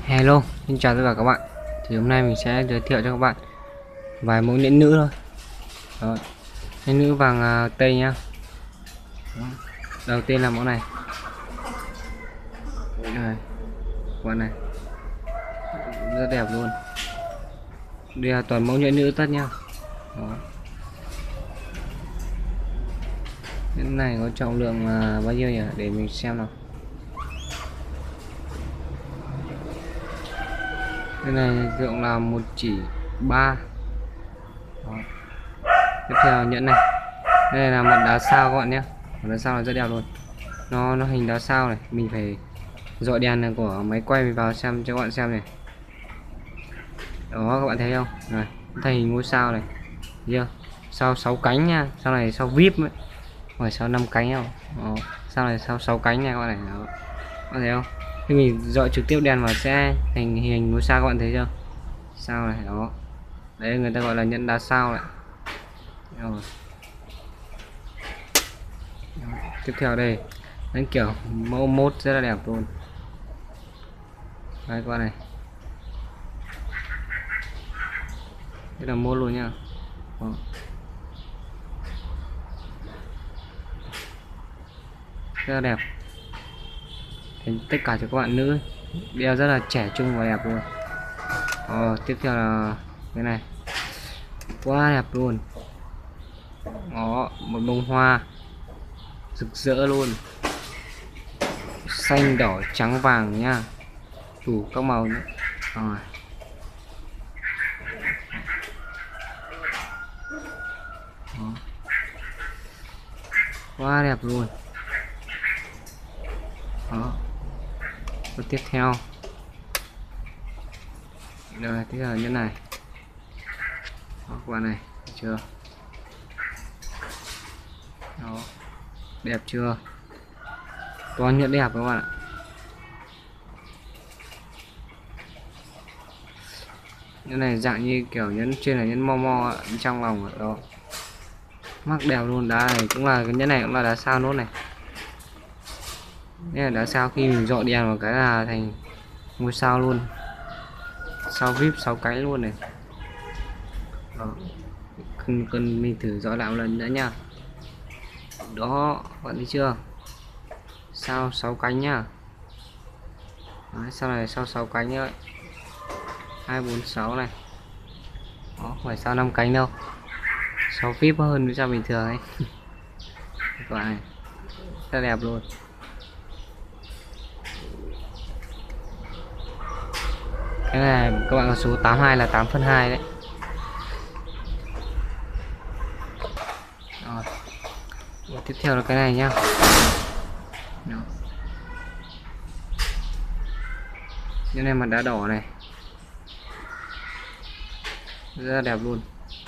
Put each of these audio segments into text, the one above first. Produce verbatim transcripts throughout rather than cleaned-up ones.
Hello, xin chào tất cả các bạn. Thì hôm nay mình sẽ giới thiệu cho các bạn vài mẫu nhẫn nữ thôi. Đó. Nhẫn nữ vàng à, tây nhá. Đó. Đầu tiên là mẫu này. Đây, con này rất đẹp luôn. Đây là toàn mẫu nhẫn nữ tất nhá. Đó. Nhẫn này có trọng lượng à, bao nhiêu nhỉ? Để mình xem nào. Cái này trọng là một chỉ ba. Đó. Tiếp theo nhẫn này. Đây là mặt đá sao các bạn nhé. Mặt đá sao là rất đẹp luôn. Nó nó hình đá sao này, mình phải dọi đèn này của máy quay mình vào xem cho các bạn xem này. Đó các bạn thấy không? Này, thay hình ngôi sao này. Thấy chưa? Sao sáu cánh nha, sau này sao vip ấy. Phải sao năm cánh không? Đó. Sau này sao sáu cánh nha các bạn này. Đó. Các bạn thấy không? Khi mình dọi trực tiếp đèn vào sẽ thành hình ngôi sao, các bạn thấy chưa? Sao này, đó. Đấy người ta gọi là nhẫn đá sao này. Rồi. Tiếp theo đây, đánh kiểu mẫu mốt rất là đẹp luôn. Đấy các bạn này, đây là mốt luôn nha. Đó. Rất là đẹp. Thì tất cả cho các bạn nữ đeo rất là trẻ trung và đẹp luôn. Ờ, tiếp theo là cái này, quá đẹp luôn. Đó, một bông hoa rực rỡ luôn, xanh đỏ trắng vàng nha, đủ các màu nữa. Rồi. Đó. Quá đẹp luôn. Đó. Và tiếp theo rồi, tiếp theo như này. Đó, qua này, được chưa? Đó, đẹp chưa? Toàn nhẫn đẹp các bạn ạ. Cái này dạng như kiểu nhẫn trên là nhẫn mo mo trong lòng đó, mắc đẹp luôn. Đá này cũng là cái nhẫn này cũng là đá sao nốt này. Đây là đá sao, khi mình dọn đèn vào cái là thành ngôi sao luôn, sao vip sáu cánh luôn này. Đó. Cần, cần mình thử dọn lại một lần nữa nha. Đó, bạn thấy chưa? Sao sáu cánh nhá. Đấy, sau này sao sáu cánh nữa, hai bốn sáu này. Đó, không phải sao năm cánh đâu, sáu vip hơn với sao bình thường ấy. Các bạn này rất đẹp luôn. Cái này các bạn có số tám hai là tám phân hai đấy. Rồi. Và tiếp theo là cái này nhá. Cái này mặt đá đỏ này, rất là đẹp luôn.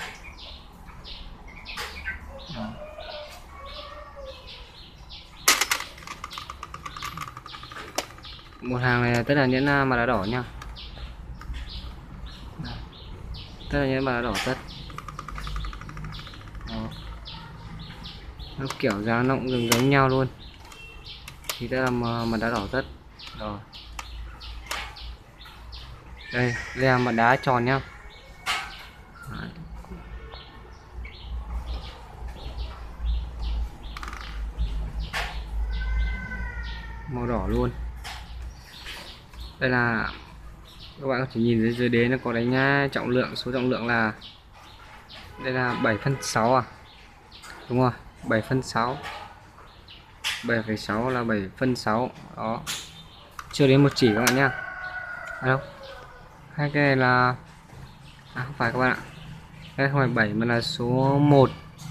Đó. Một hàng này tất là những mặt đá đỏ nha. Đó. Tất là những mặt đá đỏ tất. Đó. Nó kiểu dáng nó cũng giống giống nhau luôn, thì đây là mặt đá đỏ tất. Rồi. Đây, đây là mặt đá tròn nhá. Đấy. Màu đỏ luôn. Đây là các bạn có thể nhìn dưới dưới đế nó có đánh trọng lượng, số trọng lượng là đây là bảy phân sáu à, đúng rồi, bảy phân sáu, bảy phẩy sáu là bảy phân sáu. Đó, chưa đến một chỉ các bạn nhá. Đâu, hai cái này là à, không phải các bạn ạ, đây không phải bảy mà là số một,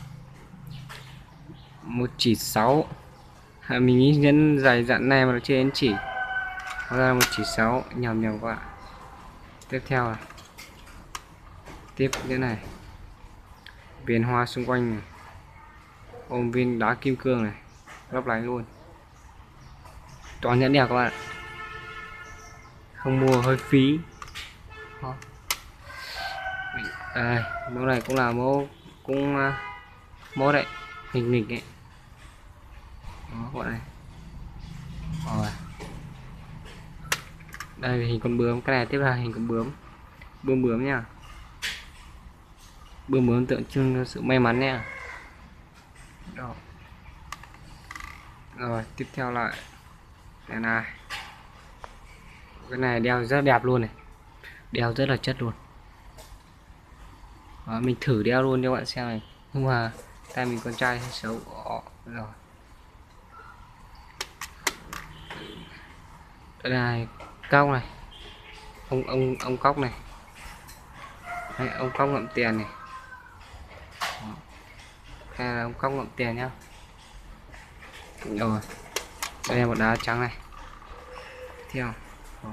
một chỉ sáu. À, mình nghĩ nhẫn dài dặn này mà nó chưa đến chỉ, nó ra một chỉ sáu, nhầm nhầm các bạn. Tiếp theo là tiếp cái này, viền hoa xung quanh này, ôm viên đá kim cương này, lấp lánh luôn. Toàn nhẫn đẹp các bạn, không mua hơi phí. Đó. Đây, mẫu này cũng là mẫu cũng uh, mẫu đấy, nghịch nghịch ấy. Đó, các bạn này. Rồi. Đây là hình con bướm, cái này tiếp là hình con bướm, bướm bướm nha, bướm bướm tượng trưng sự may mắn nha. Đó. Rồi tiếp theo lại cái này, cái này đeo rất đẹp luôn này, đeo rất là chất luôn. Đó, mình thử đeo luôn cho bạn xem này, nhưng mà tay mình con trai xấu. Đó, rồi đây này, cóc này, ông ông ông cóc này. Đấy, ông cóc ngậm tiền này. Đó. Đây là ông cóc ngậm tiền nhá. Rồi đây là một đá trắng này. Tiếp theo đó.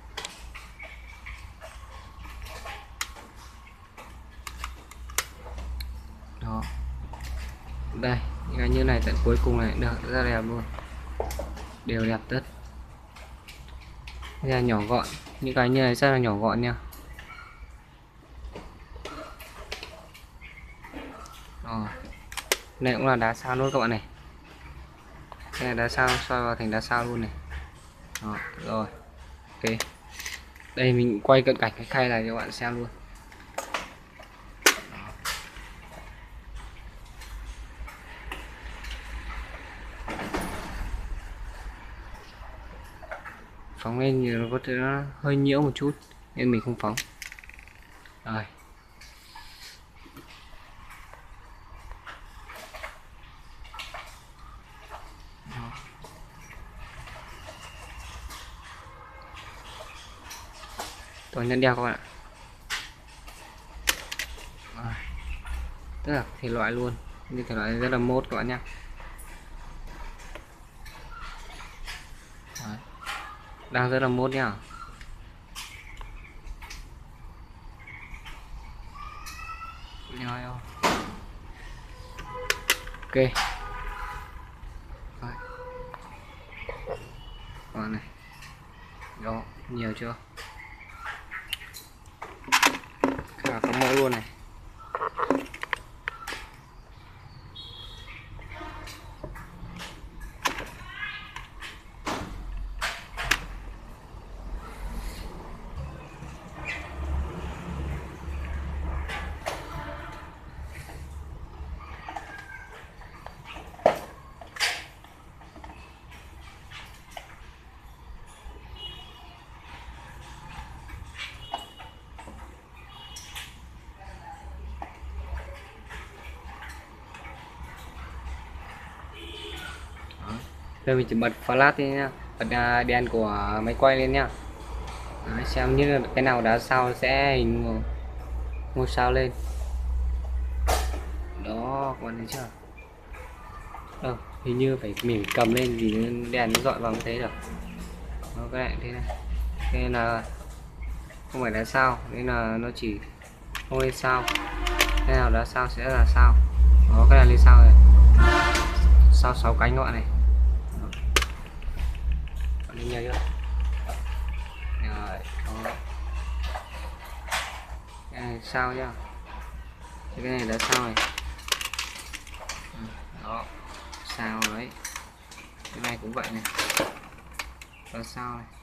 Đó. Đây những cái như này tận cuối cùng này được rất đẹp luôn, đều đẹp tất. Đây là nhỏ gọn, những cái như này rất là nhỏ gọn nha. Rồi này cũng là đá sao luôn các bạn này, cái này đá sao soi vào thành đá sao luôn này. Đó, rồi ok, đây mình quay cận cảnh cái khay này cho bạn xem luôn. Phóng lên thì nó có thể nó hơi nhiễu một chút nên mình không phóng. Rồi tôi nhấn đeo các bạn ạ. Rồi. Tức là thể loại luôn, như thể loại rất là mốt các bạn nhé. Đang rất là mốt nhá. Ok rồi. Còn này đó, nhiều chưa, cả có mẫu luôn này. Rồi mình chỉ bật flash đi nhá, bật đèn của máy quay lên nhá. Đấy, xem như cái nào đá sao sẽ hình ngôi sao lên. Đó các bạn thấy chưa? Đâu, hình như phải mình cầm lên vì đèn nó dọi vào thế được. Nó cái này thế này, thế là không phải đá sao, nên là nó chỉ không lên sao. Cái nào đá sao sẽ là sao. Đó, cái này lên sao này, sao sáu cánh các bạn này. Lên nhiều chưa? Rồi, đó. Cái này sao nhá, cái này đã sao này. Đó, sao đấy, cái này cũng vậy này, đó sao này.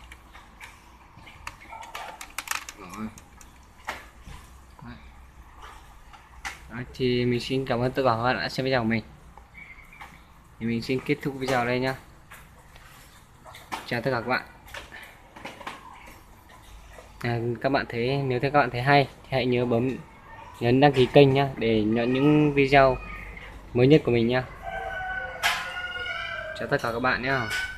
Rồi. Đấy. Đấy, thì mình xin cảm ơn tất cả các bạn đã xem video của mình. Thì mình xin kết thúc video ở đây nhá. Chào tất cả các bạn. À, các bạn thấy nếu thấy các bạn thấy hay thì hãy nhớ bấm nhấn đăng ký kênh nhá để nhận những video mới nhất của mình nhá. Chào tất cả các bạn nhé.